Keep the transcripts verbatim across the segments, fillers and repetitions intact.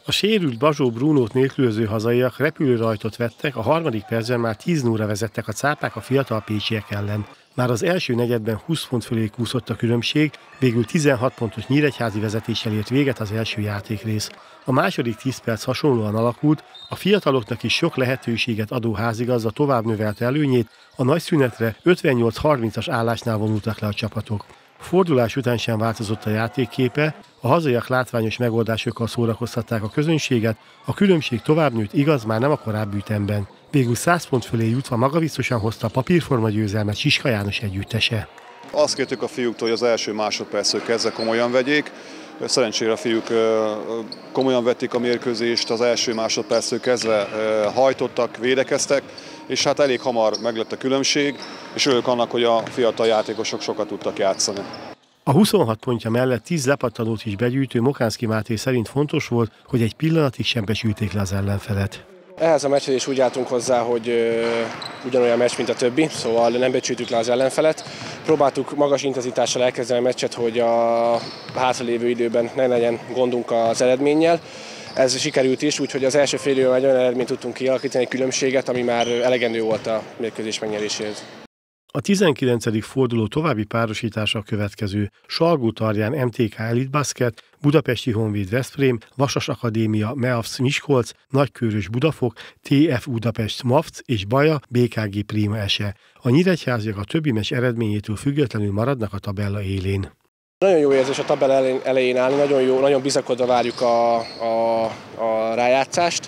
A sérült Bazsó Brunót nélkülöző hazaiak repülőrajtot vettek, a harmadik percben már tíz nulla vezettek a cápák a fiatal pécsiek ellen. Már az első negyedben húsz pont fölé kúszott a különbség, végül tizenhat pontos nyíregyházi vezetéssel ért véget az első játékrész. A második tíz perc hasonlóan alakult, a fiataloknak is sok lehetőséget adó házigazda tovább növelte előnyét, a nagy szünetre ötvennyolc harmincas állásnál vonultak le a csapatok. Fordulás után sem változott a játékképe, a hazaiak látványos megoldásokkal szórakoztatták a közönséget, a különbség tovább nőtt, igaz, már nem a korábbi ütemben. Végül száz pont fölé jutva magabiztosan hozta a papírforma győzelmet Siska János együttese. Azt kértük a fiúktól, hogy az első másodperctől kezdve komolyan vegyék. Szerencsére a fiúk komolyan vették a mérkőzést, az első másodperctől kezdve hajtottak, védekeztek, és hát elég hamar meglett a különbség, és örülök annak, hogy a fiatal játékosok sokat tudtak játszani. A huszonhat pontja mellett tíz lepattanót is begyűjtő Mokánszky Máté szerint fontos volt, hogy egy pillanatig sem becsülték le az ellenfelet. Ehhez a meccshez is úgy álltunk hozzá, hogy ö, ugyanolyan meccs, mint a többi, szóval nem becsültük le az ellenfelet. Próbáltuk magas intenzitással elkezdeni a meccset, hogy a hátralévő időben ne legyen gondunk az eredménnyel. Ez sikerült is, úgyhogy az első fél időben egy olyan eredményt tudtunk kialakítani, egy különbséget, ami már elegendő volt a mérkőzés megnyeréséhez. A tizenkilencedik forduló további párosítása a következő: Salgótarján em té ká Elite Basket, Budapesti Honvéd Veszprém, Vasas Akadémia Meavc Miskolc, Nagykőrös Budafok, té ef Budapest Mavc és Baja bé ká gé Prima Ese. A nyíregyháziak a többi meccs eredményétől függetlenül maradnak a tabella élén. Nagyon jó érzés a tabella elején állni, nagyon jó, nagyon bizakodva várjuk a, a, a rájátszást.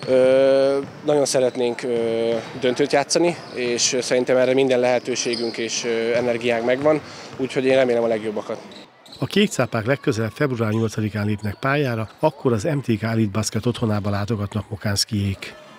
Ö, nagyon szeretnénk ö, döntőt játszani, és szerintem erre minden lehetőségünk és ö, energiánk megvan, úgyhogy én remélem a legjobbakat. A kékcápák legközelebb február nyolcadikán lépnek pályára, akkor az em té ká Elite Basket otthonába látogatnak Mokánszkyjék.